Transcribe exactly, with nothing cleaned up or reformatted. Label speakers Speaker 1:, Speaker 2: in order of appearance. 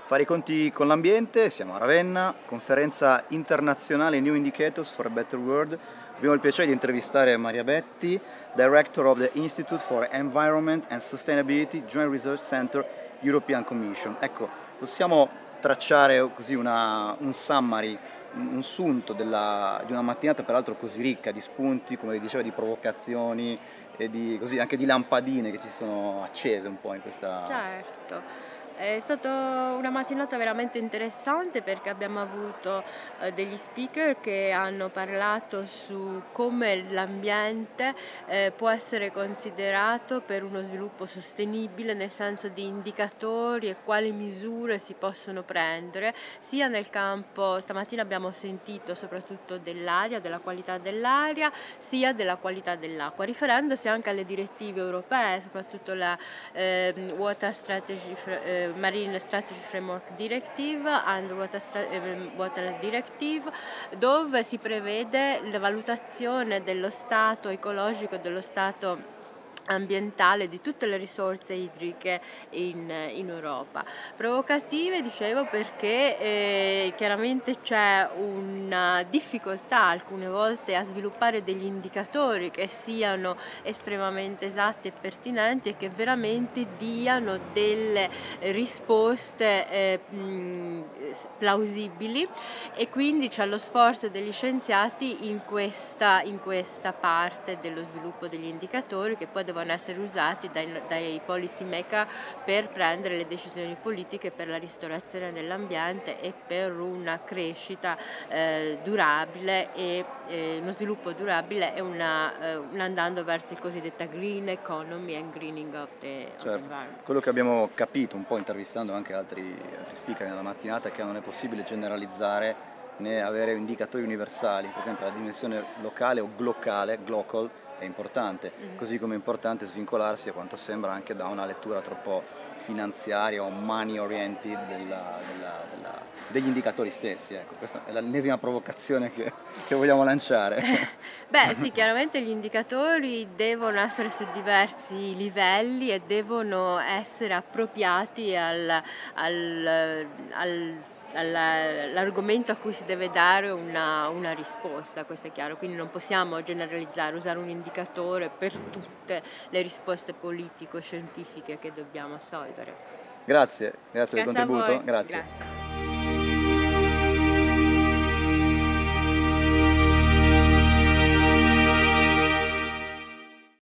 Speaker 1: Fare i conti con l'ambiente, siamo a Ravenna, conferenza internazionale New Indicators for a Better World. Abbiamo il piacere di intervistare Maria Betti, Director of the Institute for Environment and Sustainability Joint Research Center European Commission. Ecco, possiamo tracciare così una, un summary, un, un sunto della, di una mattinata peraltro così ricca di spunti, come diceva, di provocazioni e di, così, anche di lampadine che ci sono accese un po' in questa...
Speaker 2: Certo. È stata una mattinata veramente interessante perché abbiamo avuto eh, degli speaker che hanno parlato su come l'ambiente eh, può essere considerato per uno sviluppo sostenibile, nel senso di indicatori e quali misure si possono prendere, sia nel campo, stamattina abbiamo sentito soprattutto dell'aria, della qualità dell'aria, sia della qualità dell'acqua, riferendosi anche alle direttive europee, soprattutto la eh, Water Strategy eh, Marine Strategy Framework Directive and Water, Water Directive, dove si prevede la valutazione dello stato ecologico e dello stato ambientale di tutte le risorse idriche in, in Europa. Provocative, dicevo, perché eh, chiaramente c'è una difficoltà alcune volte a sviluppare degli indicatori che siano estremamente esatti e pertinenti e che veramente diano delle risposte eh, mh, plausibili, e quindi c'è lo sforzo degli scienziati in questa, in questa parte dello sviluppo degli indicatori, che poi devono essere usati dai, dai policy maker per prendere le decisioni politiche per la ristorazione dell'ambiente e per una crescita eh, durabile e eh, uno sviluppo durabile e una, eh, un andando verso il cosiddetta green economy and greening of the,
Speaker 1: Certo.
Speaker 2: of the environment.
Speaker 1: Quello che abbiamo capito un po' intervistando anche altri, altri speaker nella mattinata è che non è possibile generalizzare né avere indicatori universali, per esempio la dimensione locale o glocale, glocal, è importante, mm-hmm. Così come è importante svincolarsi, a quanto sembra, anche da una lettura troppo finanziaria o money oriented della, della, della, degli indicatori stessi. Ecco, questa è l'ennesima provocazione che, che vogliamo lanciare.
Speaker 2: Beh sì, chiaramente gli indicatori devono essere su diversi livelli e devono essere appropriati al, al, al all'argomento a cui si deve dare una, una risposta, questo è chiaro, quindi non possiamo generalizzare, usare un indicatore per tutte le risposte politico-scientifiche che dobbiamo assolvere.
Speaker 1: Grazie, grazie, grazie del
Speaker 2: Grazie a
Speaker 1: contributo.
Speaker 2: voi.
Speaker 1: Grazie.
Speaker 2: Grazie.